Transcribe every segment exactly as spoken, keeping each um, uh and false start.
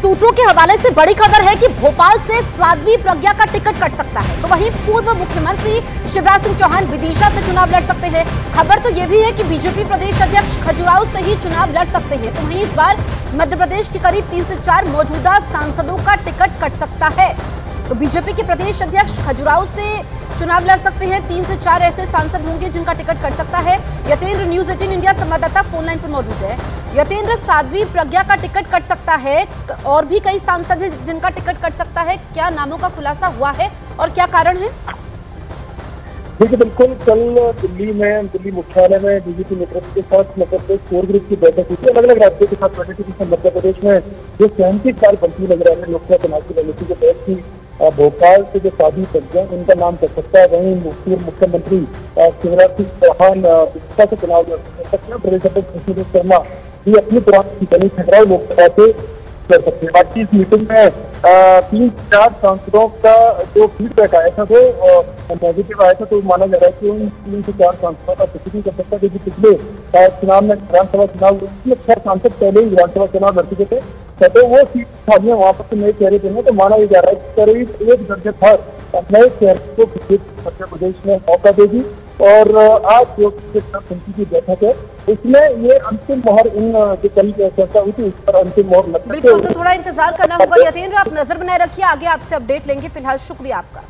सूत्रों के हवाले से बड़ी खबर है कि भोपाल से साध्वी प्रज्ञा का टिकट कट सकता है, तो वहीं पूर्व मुख्यमंत्री शिवराज सिंह चौहान विदिशा से चुनाव लड़ सकते हैं। खबर तो ये भी है कि बीजेपी प्रदेश अध्यक्ष खजुराहो से ही चुनाव लड़ सकते हैं, तो वहीं इस बार मध्य प्रदेश के करीब तीन से चार मौजूदा सांसदों का टिकट कट सकता है। तो बीजेपी के प्रदेश अध्यक्ष खजुराहो से चुनाव लड़ सकते हैं। तीन से चार ऐसे सांसद होंगे जिनका टिकट कट सकता है। यतेंद्र न्यूज अठारह इंडिया संवाददाता फोन लाइन पर मौजूद है। यतेंद्र, साध्वी प्रज्ञा का टिकट कट सकता है और भी कई सांसद हैं जिनका टिकट कट सकता है, क्या नामों का खुलासा हुआ है और क्या कारण है? देखिए, बिल्कुल कल दिल्ली में दिल्ली मुख्यालय में बीजेपी नेतृत्व के साथ मध्य प्रदेश कोर ग्रुप की बैठक हुई थी। अलग अलग राज्यों के साथ बैठक हुई थी। मध्य प्रदेश में जो सहमति काल बनती नजर आ रही है लोकसभा चुनाव की रणनीति के तहत की भोपाल से जो साध्वी प्रज्ञा उनका नाम कर सकता है, वहीं पूर्व मुख्यमंत्री शिवराज सिंह चौहान विदिशा से चुनाव लड़ सकते हैं। प्रदेश अध्यक्ष सुशील शर्मा भी अपनी पुरानी ठिकानी खजुराहो लोकसभा से कर सकते हैं। बाकी इस मीटिंग में तीन चार सांसदों का जो फीडबैक आया था वो पॉजिटिव आया था, तो माना जा रहा है कि उन तीन से चार सांसदों का कुछ नहीं कर सकता, क्योंकि पिछले चुनाव में विधानसभा चुनाव उसमें छह सांसद पहले ही विधानसभा चुनाव लड़ चुके थे, तो वो सीट खाली वहां पर नए चेहरे देंगे। तो माना जा रहा है कि करीब एक दर्जन भर नए चेहरे को मध्य प्रदेश में मौका देगी। और आज जो समिति की बैठक है उसमें ये अंतिम मोहर इन जो कल चर्चा हुई थी उस पर अंतिम मोहर लग सकती है। बिल्कुल, तो थोड़ा इंतजार करना होगा। यतेंद्र, आप नजर बनाए रखिए, आगे आपसे अपडेट लेंगे। फिलहाल शुक्रिया आपका।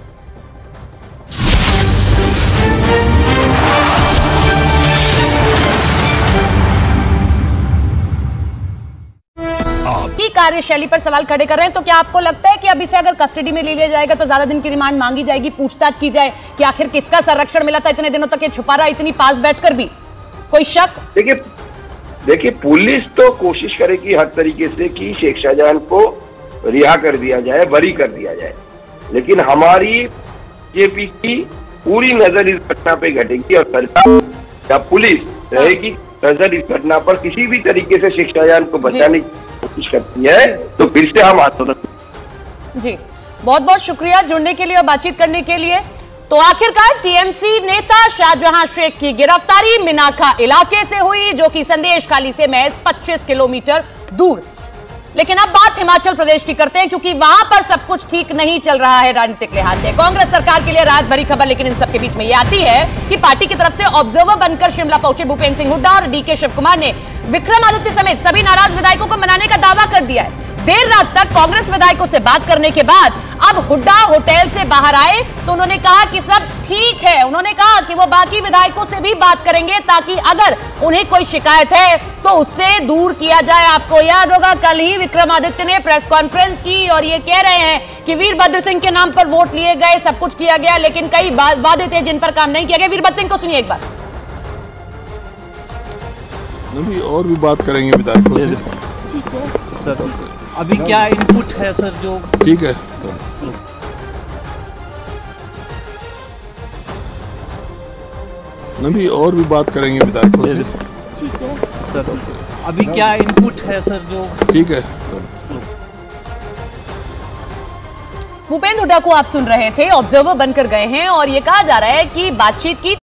की कार्यशैली पर सवाल खड़े कर रहे हैं, तो क्या आपको लगता है कि अब इसे अगर कस्टडी में ले लिया जाएगा तो ज्यादा दिन की रिमांड मांगी जाएगी, पूछताछ की जाए कि आखिर किसका संरक्षण मिला था इतने दिनों तक ये छुपा रहा, इतनी पास बैठकर भी कोई शक? देखिए देखिए पुलिस तो कोशिश करेगी हर तरीके से कि शेख शाहजहां को रिहा कर दिया जाए, बरी कर दिया जाए, लेकिन हमारी बीजेपी की पूरी नजर इस घटना पे घटेगी और सरकार या पुलिस रहेगी नजर इस घटना पर। किसी भी तरीके से शेख शाहजहां को बचाने की कोशिश करती है तो फिर से हम आंदोलन। जी, बहुत बहुत शुक्रिया जुड़ने के लिए और बातचीत करने के लिए। तो आखिरकार टीएमसी नेता शाहजहां शेख की गिरफ्तारी मिनाखा इलाके से हुई, जो कि संदेश खाली से महज पच्चीस किलोमीटर दूर। लेकिन अब बात हिमाचल प्रदेश की करते हैं, क्योंकि वहां पर सब कुछ ठीक नहीं चल रहा है राजनीतिक लिहाज से। कांग्रेस सरकार के लिए राहत भरी खबर, लेकिन इन सबके बीच में ये आती है कि पार्टी की तरफ से ऑब्जर्वर बनकर शिमला पहुंचे भूपेंद्र सिंह हुड्डा और डीके शिव कुमार ने विक्रमादित्य समेत सभी नाराज विधायकों को मनाने का दावा कर दिया है। देर रात तक कांग्रेस विधायकों से बात करने के बाद अब हुड्डा होटल से बाहर आए तो उन्होंने कहा कि सब ठीक है। उन्होंने कहा कि वो बाकी विधायकों से भी बात करेंगे ताकि अगर उन्हें कोई शिकायत है तो उससे दूर किया जाए। आपको याद होगा कल ही विक्रमादित्य ने प्रेस कॉन्फ्रेंस की और ये कह रहे हैं कि वीरभद्र सिंह के नाम पर वोट लिए गए, सब कुछ किया गया, लेकिन कई वादे थे जिन पर काम नहीं किया गया। वीरभद्र सिंह को सुनिए एक बार। नहीं, और भी बात करेंगे विधायकों से। ठीक है सर, अभी क्या इनपुट है सर? जो ठीक है, नहीं, और भी बात करेंगे विधायकों से। ठीक है सर, अभी क्या इनपुट है सर? जो ठीक है। भूपेंद्र हुड्डा को आप सुन रहे थे, ऑब्जर्वर बनकर गए हैं और ये कहा जा रहा है कि बातचीत की